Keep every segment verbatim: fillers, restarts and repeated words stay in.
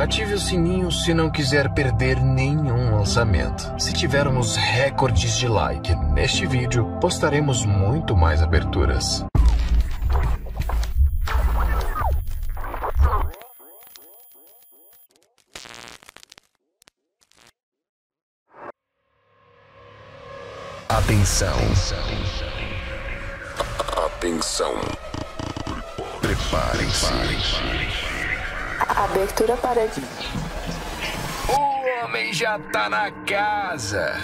Ative o sininho se não quiser perder nenhum lançamento. Se tivermos recordes de like neste vídeo, postaremos muito mais aberturas. Atenção. Atenção. Preparem-se. Abertura parede. O homem já tá na casa.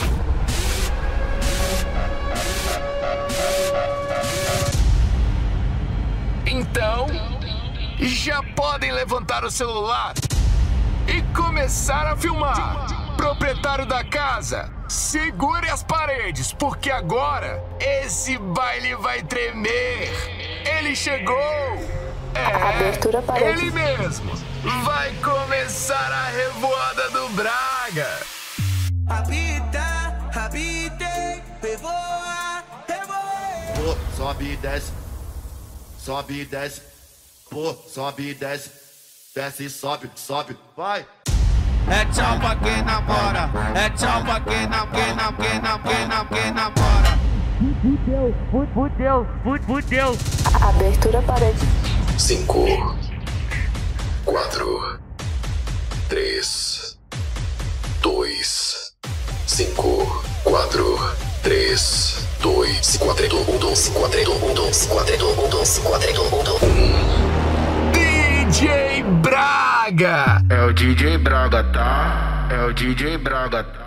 Então, já podem levantar o celular e começar a filmar. Proprietário da casa, segure as paredes, porque agora esse baile vai tremer. Ele chegou. É, Abertura parede. ele mesmo. Vai começar a revoada do Braga. Habita, habite, revoa, revoa. Pô, sobe e desce, sobe e desce, pô, sobe e desce, desce e sobe, sobe, vai. É tchau pra quem namora, é tchau pra quem nam, quem nam, quem nam, quem nam, quem namora. Fudeu, fudeu, fudeu. Abertura parede. Cinco, quatro, três, dois, cinco, quatro, três, dois, quatro, um, dois, quatro, um, dois, quatro, um, dois, quatro, um, dois, um. D J Braga! É o D J Braga, tá? É o D J Braga, tá?